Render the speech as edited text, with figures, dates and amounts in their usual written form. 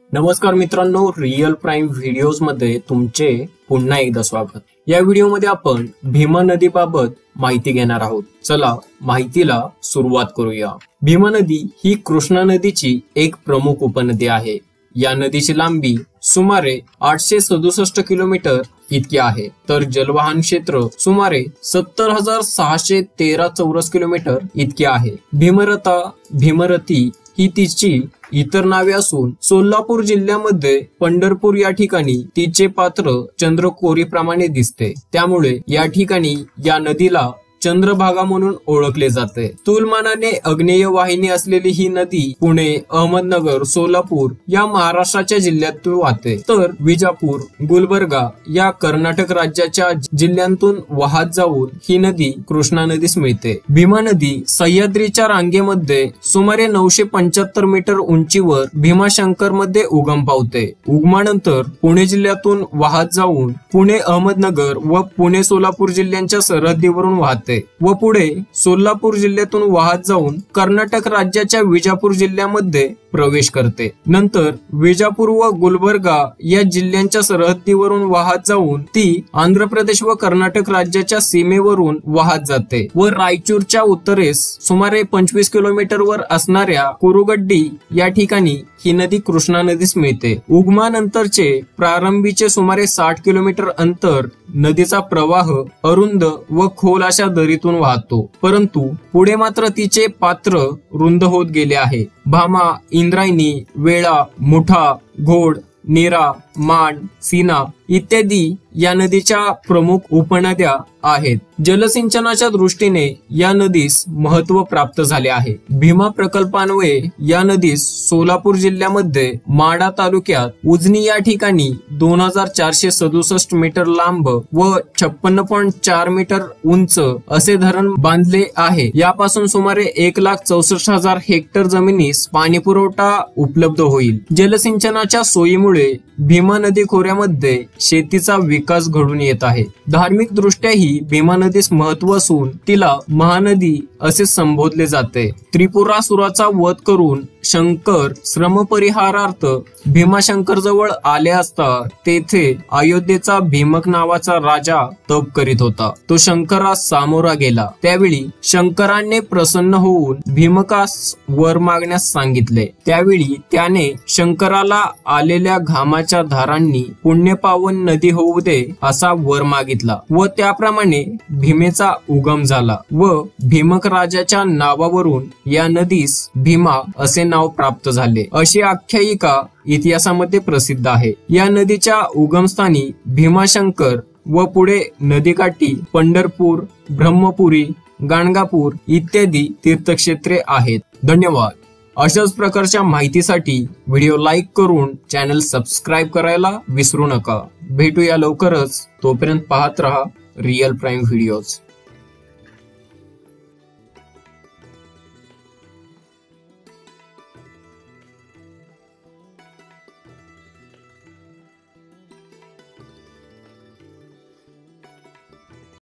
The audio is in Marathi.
नमस्कार मित्रांनो, रिअल प्राईम व्हिडिओज मध्ये तुमचे पुन्हा एकदा स्वागत। या व्हिडिओमध्ये आपण भीमा नदीबाबत माहिती घेणार आहोत। चला माहितीला सुरुवात करूया। भीमा नदी ही कृष्णा नदीची एक प्रमुख उपनदी आहे। या नदीची लांबी सुमारे 867 किलोमीटर इतकी आहे, तर जलवाहन क्षेत्र सुमारे 70,613 चौरस किलोमीटर इतके आहे। भीमरती ही तिची इतर नावे असून सोलापूर जिल्ह्यामध्ये पंढरपूर या ठिकाणी तिचे पात्र चंद्रकोरीप्रमाणे दिसते, त्यामुळे या ठिकाणी या नदीला चंद्रभागा म्हणून ओळखले जाते। तुलमानाने आग्नेय वाहिनी असलेली ही नदी पुणे, अहमदनगर, सोलापूर या महाराष्ट्राच्या जिल्ह्यातून वाहते, तर विजापूर, गुलबर्गा या कर्नाटक राज्याच्या जिल्ह्यांतून वाहत जाऊन ही नदी कृष्णा नदीस मिळते। भीमा नदी सह्याद्रीच्या रांगेमध्ये सुमारे 975 मीटर उंचीवर भीमाशंकर मध्ये उगम पावते। उगमानंतर पुणे जिल्ह्यातून वाहत जाऊन पुणे, अहमदनगर व पुणे सोलापूर जिल्ह्यांच्या सरहद्दीवरून वाहते व पुढे सोलापूर जिल्ह्यातून वाहत जाऊन कर्नाटक राज्याच्या विजापूर जिल्ह्यामध्ये प्रवेश करते। नंतर विजापूर व गुलबर्गा या जिल्ह्यांच्या सरहद्दीवरून वाहत जाऊन ती आंध्र प्रदेश व कर्नाटक राज्याच्या सीमेवरून वाहत जाते व रायचूरच्या उत्तरेस सुमारे 25 किलोमीटर वर असणाऱ्या कुरुगड्डी या ठिकाणी ही नदी कृष्णा नदीस मिळते। उगमानंतरचे प्रारंभीचे सुमारे 60 किलोमीटर अंतर नदीचा प्रवाह अरुंद व खोल अशा दरीतून वाहतो, परंतु पुढे मात्र तिचे पात्र रुंद होत गेले आहे। भामा, इंद्रायणी, वेळा, मुठा, घोड, नीरा, मान, सीना इत्यादी या नदीच्या प्रमुख उपनद्या आहेत। जलसिंचनाच्या दृष्टीने या नदीस महत्व प्राप्त झाले आहे। भीमा प्रकल्पान्वये या नदीस सोलापूर जिल्ह्यामध्ये माढा तालुक्यात उजनी या ठिकाणी 2467 मीटर लांब व 56.4 मीटर उंच असे धरण बांधले आहे। यापासून सुमारे 1,64,000 हेक्टर जमिनीस पाणी पुरवठा उपलब्ध होईल। जलसिंचनाच्या सोयीमुळे भीमा नदी खोऱ्यामध्ये शेतीचा विकास घडून येत आहे। धार्मिक दृष्ट्याही भीमा नदीस महत्व असून तिला महानदी असे संबोधले जाते। त्रिपुरासुराचा वध करून शंकर श्रमपरिहारार्थ भीमाशंकर जवळ आले असता तेथे अयोध्येचा भीमक नावाचा राजा तप करीत होता। तो शंकरास सामोरा गेला, त्यावेळी शंकराने प्रसन्न होऊन भीमकास वर मागण्यास सांगितले। त्यावेळी त्याने शंकराला आलेल्या घामाच्या धारांनी पुण्यपावन नदी होऊ दे असा वर मागितला व त्याप्रमाणे भीमेचा उगम झाला व भीमक राजाच्या नावावरून या नदीस भीमा असे नाव प्राप्त झाले, अशी आख्यायिका इतिहासामध्ये प्रसिद्ध आहे। या नदीच्या उगमस्थानी भीमाशंकर व पुढे नदीकाठी पंढरपूर, ब्रह्मपुरी, गाणगापूर इत्यादी तीर्थक्षेत्रे आहेत। धन्यवाद। अशाच प्रकारच्या माहितीसाठी व्हिडिओ लाईक करून चॅनल सबस्क्राईब करायला विसरू नका। भेटूया लवकरच, तोपर्यंत पाहत रहा रिअल प्राईम व्हिडिओज।